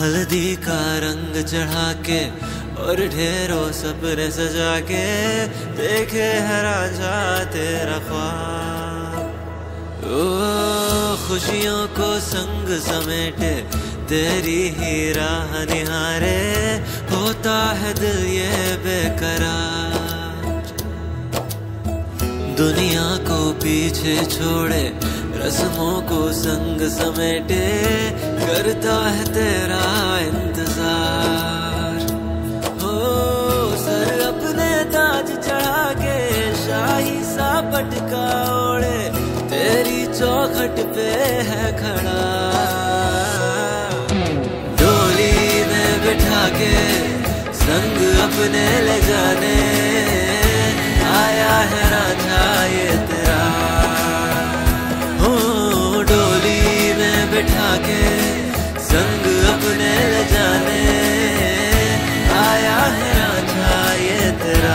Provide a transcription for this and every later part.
हल्दी का रंग चढ़ा के और ढेरों सपने सजा के देखे है राजा तेरा ख्वाब। ओ खुशियों को संग समेटे तेरी ही राह निहारे, होता है दिल ये बेकरार। दुनिया को पीछे छोड़े रस्मों को संग समेटे, करता है तेरा इंतजार। हो सर अपने ताज चढ़ा के शाही सा पटका ओढ़े, तेरी चौखट पे है खड़ा। डोली में बिठा के संग अपने ले जाने, आया है राजा ये तेरा। हो डोली में बिठा के संग अपने ले जाने, आया है राजा ये तेरा।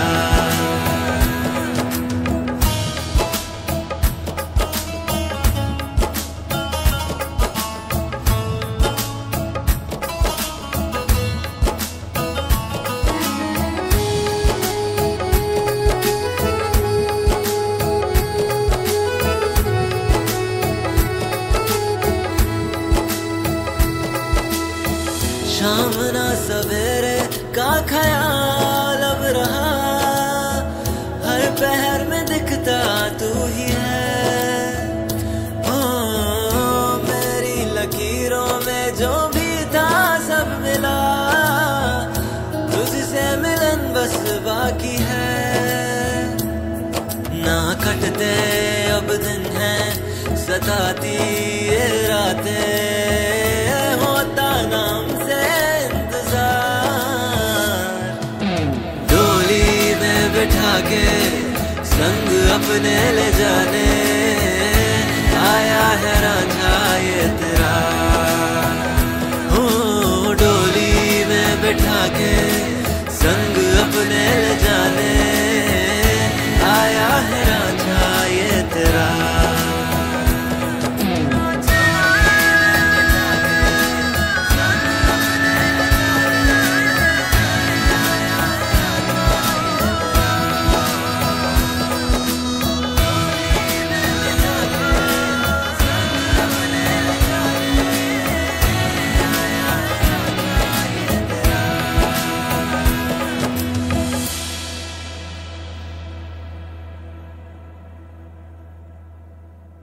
शाम ना सवेरे का ख्याल अब रहा, हर पहर में दिखता तू ही है। ओ मेरी लकीरों में जो भी था सब मिला, तुझसे मिलन बस बाकी है। ना कटते अब दिन है सताती ये रातें, होता नाम से बिठा के संग अपने ले जाने, आया है राजा ये तेरा। हो डोली में बिठा के संग अपने ले जाने,